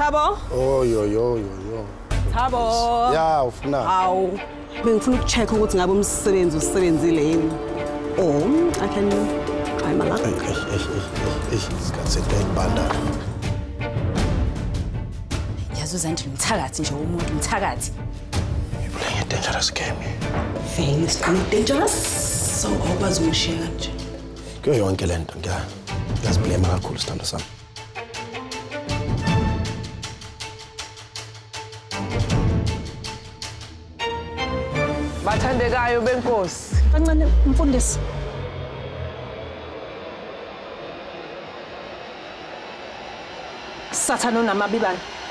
Thabo. Oh yo. Thabo. Yeah, ufuna. Awu. Bengifuna ukucheck ukuthi ngabe umsebenzi usebenzile yini. Oh, I can try my luck. Isikhathi sekubanda. Yazuza nje umthakathi nje umuntu umthakathi. You're playing a dangerous game. Very dangerous. So awukwazi ukushiya kanje. Kuyo yonke lento ngiyaziblame kakhulu sithando sami. Bathandekayo benkosi. Kancane mfundisi. Sathana unamabibani.